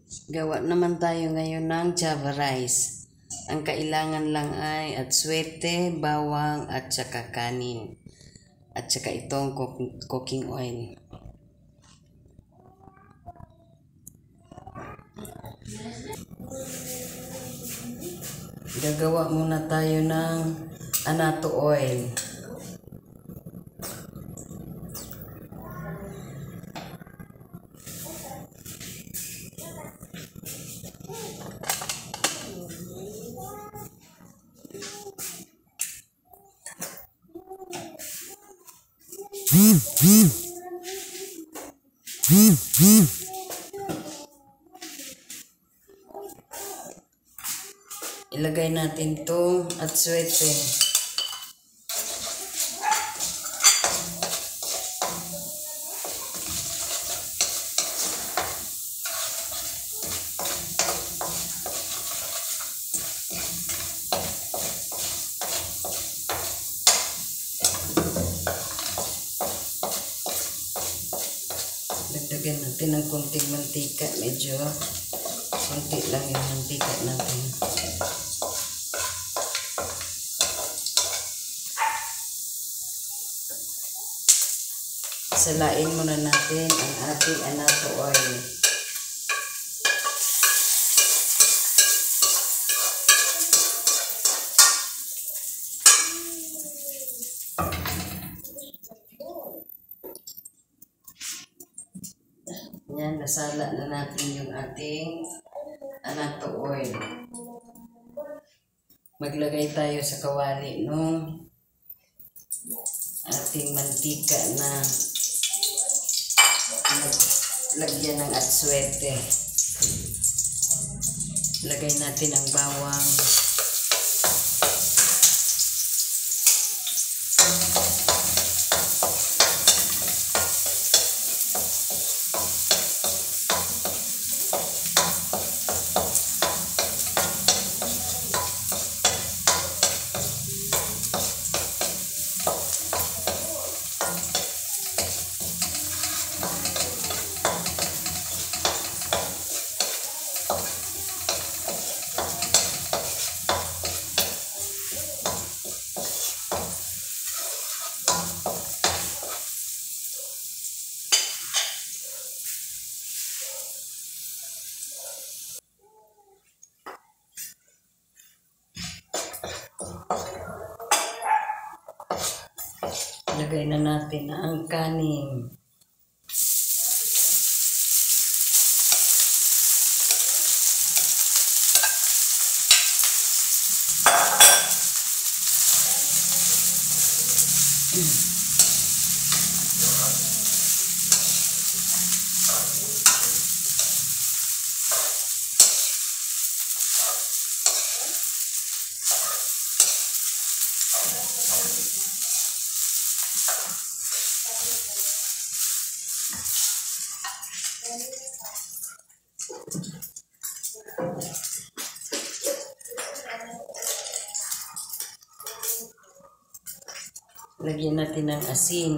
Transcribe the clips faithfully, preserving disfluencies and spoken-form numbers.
Gawa naman tayo ngayon ng Java rice. Ang kailangan lang ay atsuete, bawang at saka kanin. At saka itong cooking oil. Gagawa muna tayo ng anato oil. Ilagay natin itong atsuete. Dagdagan natin ng konting mantika. Medyo konti lang yung mantika natin. Salain muna natin ang ating anato oil. Yan, nasala na natin yung ating anato oil. Maglagay tayo sa kawali nung ating mantika na lagyan ng atsuete. Lagay natin ang bawang. Lagay na natin ang kanin. Lagyan natin ng asin.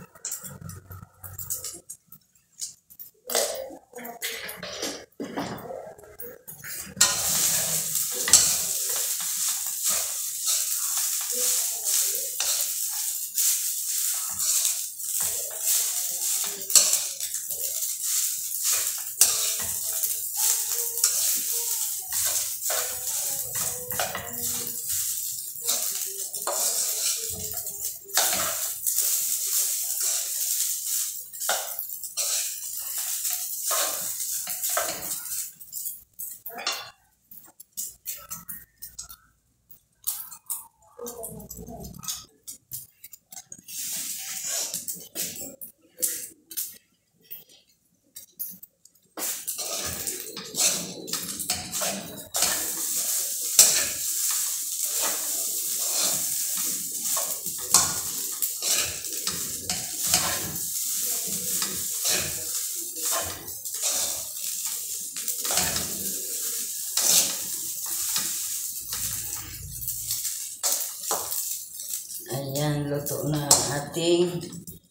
Ayan, luto na ang ating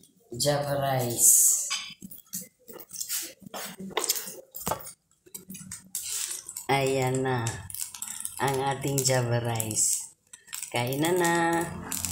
Java rice. Ayan na ang ating Java rice. Kain na na.